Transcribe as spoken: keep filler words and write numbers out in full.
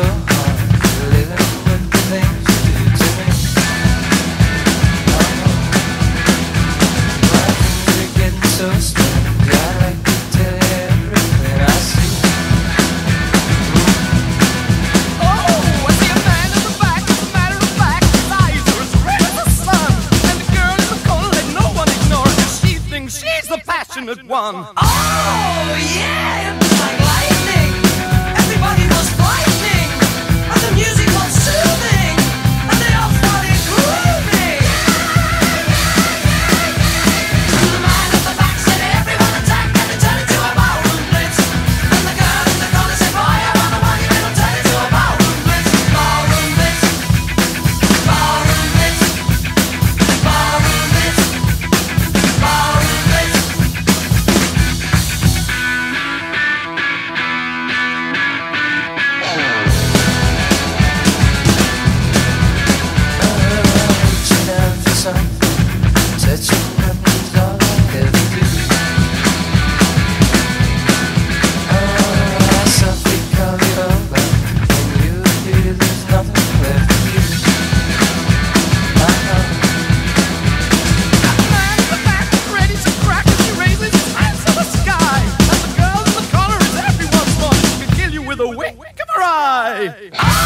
One. Oh, yeah, it was like lightning. Everybody was frightening, and the music was soothing, and they all started grooving. The man at the back said everyone attack, and it turned into a ballroom blitz. And the girl in the corner said fire on the one, it'll turn into a ballroom blitz. Ballroom blitz, ballroom blitz, ballroom blitz, ballroom blitz. Ah!